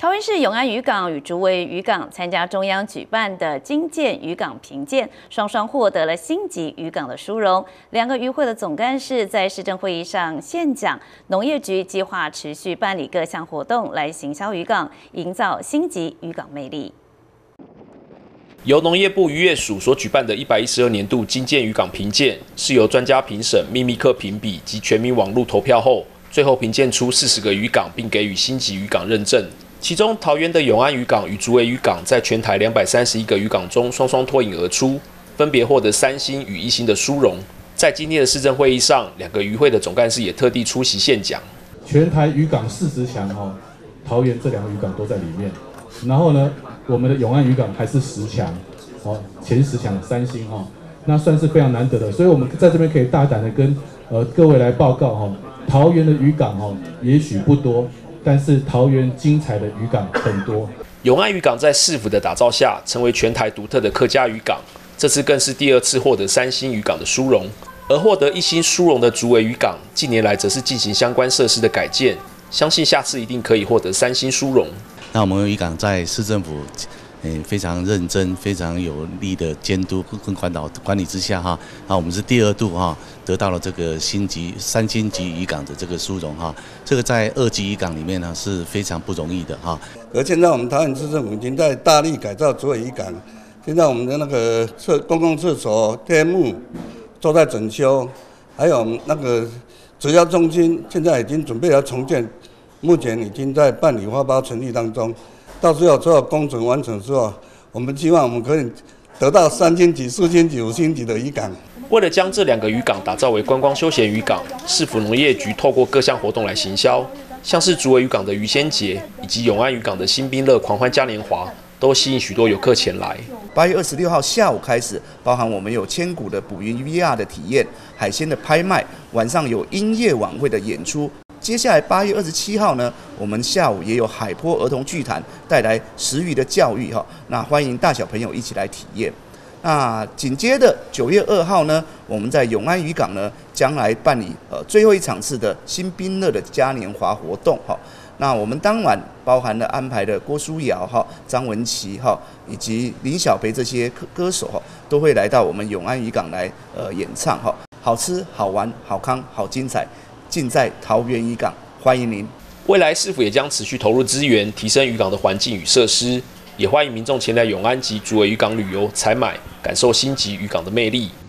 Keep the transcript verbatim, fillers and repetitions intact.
桃园市永安渔港与竹围渔港参加中央举办的金建渔港评鉴，双双获得了星级渔港的殊荣。两个渔会的总干事在市政会议上现讲，农业局计划持续办理各项活动来行销渔港，营造星级渔港魅力。 由农业部渔业署所举办的一百一十二年度金建渔港评鉴，是由专家评审、秘密客评比及全民网络投票后，最后评鉴出四十个渔港，并给予星级渔港认证。其中，桃园的永安渔港与竹围渔港在全台两百三十一个渔港中双双脱颖而出，分别获得三星与一星的殊荣。在今天的市政会议上，两个渔会的总干事也特地出席献讲。 全台渔港四十强哦，桃园这两个渔港都在里面。然后呢，我们的永安渔港还是十强哦，前十强三星哦，那算是非常难得的。所以我们在这边可以大胆的跟呃各位来报告哈、哦，桃园的渔港哦，也许不多。但是桃园精彩的渔港很多。 永安渔港在市府的打造下，成为全台独特的客家渔港。这次更是第二次获得三星渔港的殊荣，而获得一星殊荣的竹围渔港，近年来则是进行相关设施的改建，相信下次一定可以获得三星殊荣。 那我们渔港在市政府嗯，非常认真、非常有力的监督跟管导管理之下哈，那我们是第二度哈得到了这个星级三星级渔港的这个殊荣哈，这个在二级渔港里面呢是非常不容易的哈。 而现在我们桃园市政府已经在大力改造竹围渔港，现在我们的那个厕公共厕所、天幕都在整修，还有那个直销中心现在已经准备要重建，目前已经在办理发包成立当中。到时候所有工程完成之后，我们希望我们可以得到三星级、四星级、五星级的渔港。 为了将这两个渔港打造为观光休闲渔港，市府农业局透过各项活动来行销，像是竹围渔港的渔仙节，以及永安渔港的新宾乐狂欢嘉年华，都吸引许多游客前来。 八月二十六号下午开始，包含我们有千古的捕鱼 V R 的体验、海鲜的拍卖，晚上有音乐晚会的演出。接下来八月二十七号呢，我们下午也有海波儿童剧团带来食鱼的教育哈，那欢迎大小朋友一起来体验。那紧接着九月二号呢，我们在永安渔港呢将来办理呃最后一场次的新宾乐的嘉年华活动哈。那我们当晚包含了安排的郭书瑶哈、张文琪哈以及林小培这些歌手哈，都会来到我们永安渔港来呃演唱哈，好吃好玩好康好精彩。尽在桃园渔港，欢迎您。 未来市府也将持续投入资源，提升渔港的环境与设施，也欢迎民众前来永安及竹围渔港旅游、采买，感受星级渔港的魅力。